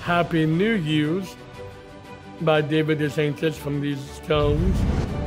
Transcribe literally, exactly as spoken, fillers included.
Happy New Year's by David DeSanctis from these Stones.